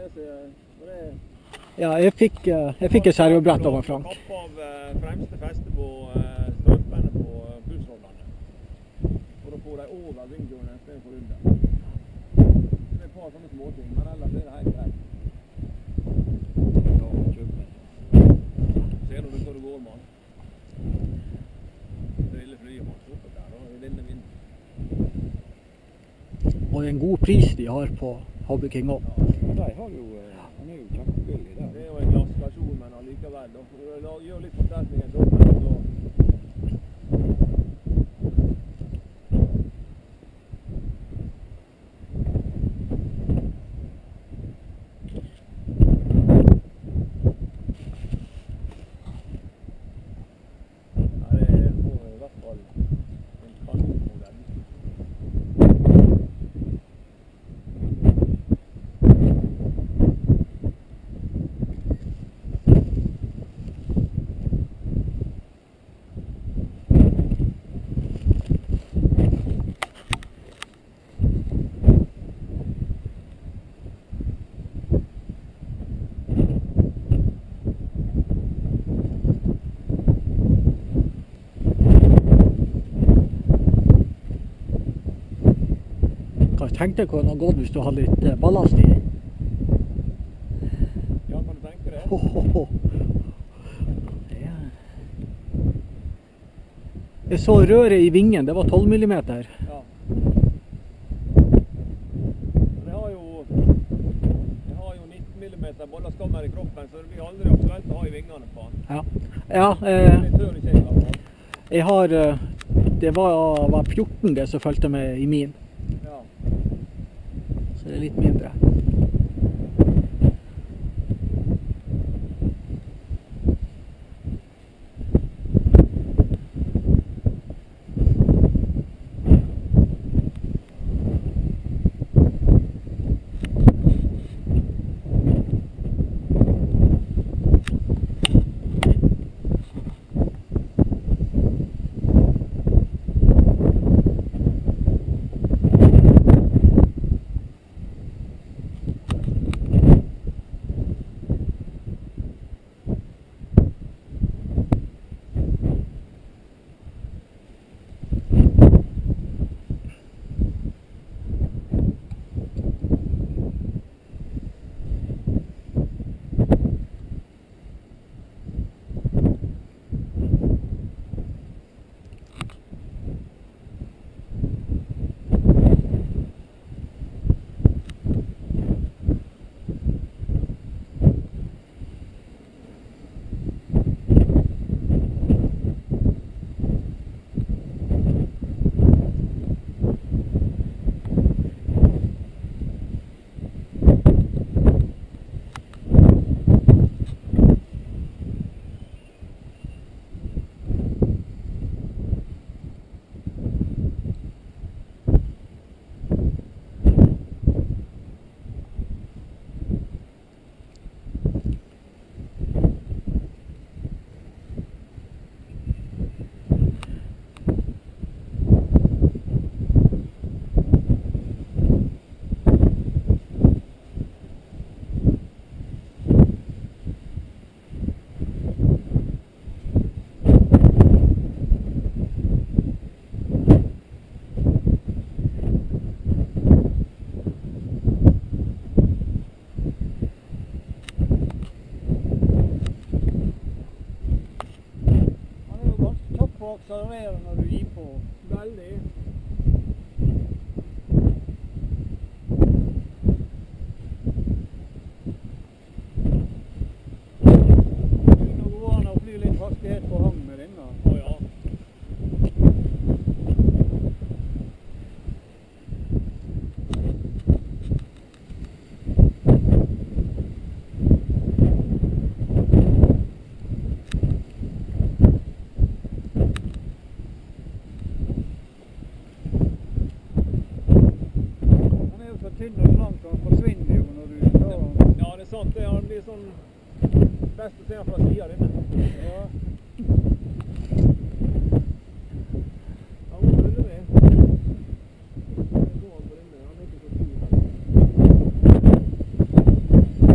Ja, jeg fikk et servobrett over Frank. Kapp av fremste feste på strømpene på pulsrollene. For å få dem over vingdørene i stedet for under. Det er et par sånne småting, men ellers er det helt greit. Ja, kjøp meg. Ser du hvor det går, mann? Det lille flyet man stopper der, og det vinner vind. Og det er en god pris de har på Hobby King også. Ja, de har jo, han er jo kjempebillig der. Det er jo en glassversjon, men allikevel. Da får du gjøre litt forsterkninger så. Tenk deg hvor den har gått hvis du har litt ballast i. Ja, kan du tenke det? Jeg så røret i vingen, det var 12 millimeter. Ja. Jeg har jo 19 millimeter ballastkammer i kroppen, så det blir aldri aktuelt å ha i vingene på den. Ja, Det tør ikke jeg i hvert fall. jeg har, det var 14 det som følte med i min. Ja. Så det er litt mindre. Akselerere når du gir på veldig. Nå går han å fly litt hastighet på hang med den da. Å ja. Tynn og slank, han forsvinner jo når du tar den. Ja, det er sant. Det blir sånn best å se fra siden inne. Ja. Ja, hvor er det? Det går han på denne. Han er ikke så stor.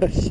Jøss.